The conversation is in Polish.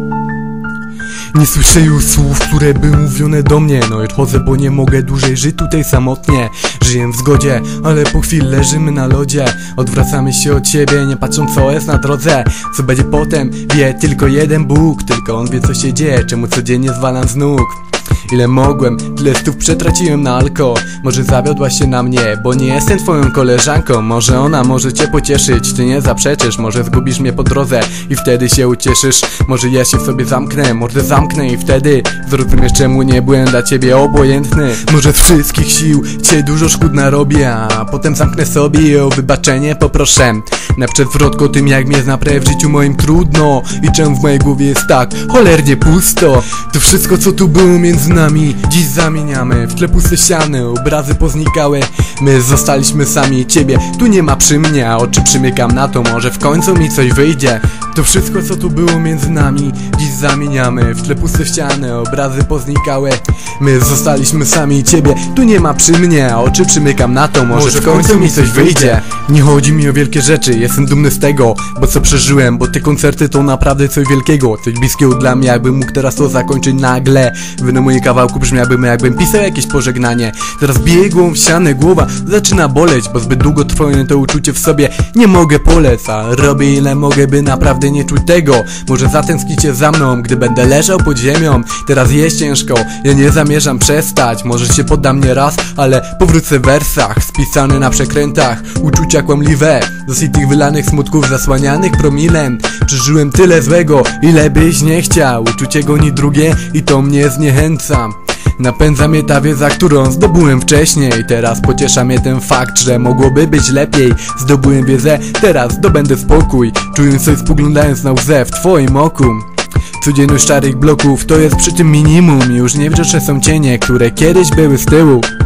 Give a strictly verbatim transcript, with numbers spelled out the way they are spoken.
Nie słyszę już słów, które były mówione do mnie. No i odchodzę, bo nie mogę dłużej żyć tutaj samotnie. Żyję w zgodzie, ale po chwili leżymy na lodzie. Odwracamy się od siebie, nie patrząc co jest na drodze. Co będzie potem, wie tylko jeden Bóg. Tylko On wie co się dzieje, czemu codziennie zwalam z nóg. Ile mogłem, tyle stów przetraciłem na alko. Może zawiodłaś się na mnie, bo nie jestem twoją koleżanką. Może ona może cię pocieszyć, ty nie zaprzeczysz. Może zgubisz mnie po drodze i wtedy się ucieszysz. Może ja się w sobie zamknę, może zamknę i wtedy zrozumiesz czemu nie byłem dla ciebie obojętny. Może z wszystkich sił cię dużo szkód narobię, a potem zamknę sobie i o wybaczenie poproszę. Na przewrotku o tym jak mnie naprawdę w życiu moim trudno i czemu w mojej głowie jest tak cholernie pusto. To wszystko co tu było między nami dziś zamieniamy w tle puste ściany, obrazy poznikały. My zostaliśmy sami, ciebie tu nie ma przy mnie, a oczy przymykam na to, może w końcu mi coś wyjdzie. To wszystko co tu było między nami dziś zamieniamy w tle puste ściany, obrazy poznikały. My zostaliśmy sami, ciebie tu nie ma przy mnie, a oczy przymykam na to, może, może w końcu mi coś wyjdzie. Nie chodzi mi o wielkie rzeczy, jestem dumny z tego, bo co przeżyłem, bo te koncerty to naprawdę coś wielkiego. Coś bliskiego dla mnie, jakbym mógł teraz to zakończyć nagle. Wy na moim kawałku brzmiałbym jakbym pisał jakieś pożegnanie. Teraz biję głową w ścianę, głowa zaczyna boleć, bo zbyt długo trwało to uczucie w sobie. Nie mogę polec, a robię ile mogę, by naprawdę nie czuć tego. Może zatęsknicie za mną, gdy będę leżał pod ziemią. Teraz jest ciężko, ja nie zamierzam przestać. Może się poddam nie raz, ale powrócę w wersach spisany na przekrętach, uczucia kłamliwe. Dosyć tych wylanych smutków zasłanianych promilem. Przeżyłem tyle złego, ile byś nie chciał. Uczucie goni drugie i to mnie zniechęca. Napędza mnie ta wiedza, którą zdobyłem wcześniej. Teraz pociesza mnie ten fakt, że mogłoby być lepiej. Zdobyłem wiedzę, teraz zdobędę spokój. Czuję coś spoglądając na łzę w twoim oku. Codzienność szarych bloków to jest przy tym minimum. Już nie widoczne są cienie, które kiedyś były z tyłu.